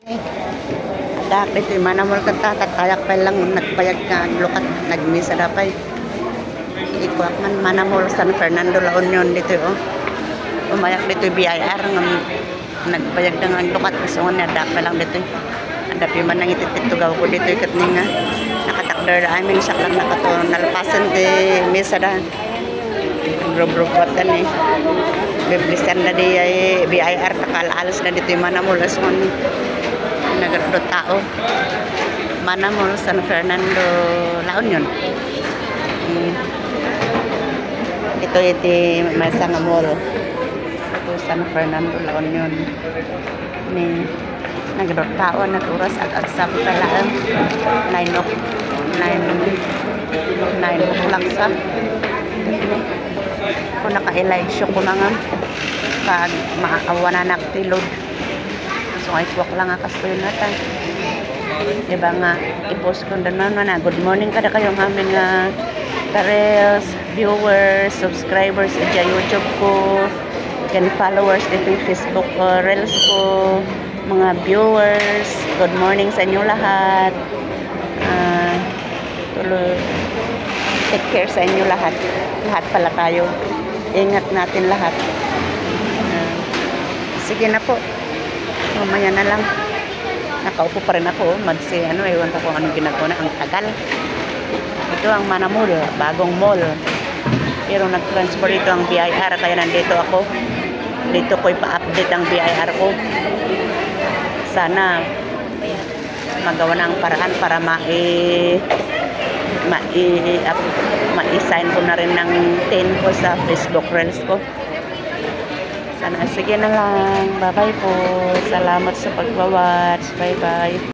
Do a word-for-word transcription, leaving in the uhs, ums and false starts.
Dak dito manamol ka tatak kayak pa lang nagpayag ka lukat nagmisa dapay. Ikuak man manamol San Fernando La Union dito oh. Umayak dito B I R ng nagpayag ng lukat gusto nga dak pa lang dito. Adapi man nang itititugaw ko dito ikat nga nakatakder I mean sak lang nakato nalpasan di misa da. Grup-grup watan eh. Biblisan na di ay B I R takalalos na dito manamol ason nagardot tao manamol San Fernando La Union. Hmm. Ito iti masa nga mall ito San Fernando La Union ni nagardot tao naturas at agsab talaan nine o'clock sa kung naka-election ko na nga pag maawa na naktilod so ay tuwak lang nga kastoy natin diba nga i-post ko na na good morning kada kayo ng aming uh, tarels, viewers, subscribers sa YouTube ko and followers dito yung Facebook ko, reels ko mga viewers, good morning sa inyo lahat uh, tuloy take care sa inyo lahat lahat pala tayo ingat natin lahat uh, sige na po mamaya na lang nakaupo pa rin ako magsi ano ewan ko kung anong ginagawa na ang tagal ito ang Manamol bagong mall pero nag-transfer ito ang B I R kaya nandito ako dito ko ipa-update ang B I R ko sana magawa na ang paraan para mai mai ma-sign ko na rin ng ten ko sa Facebook reels ko. Sana sige na lang. Bye bye po. Salamat sa pagwa-watch. Bye bye.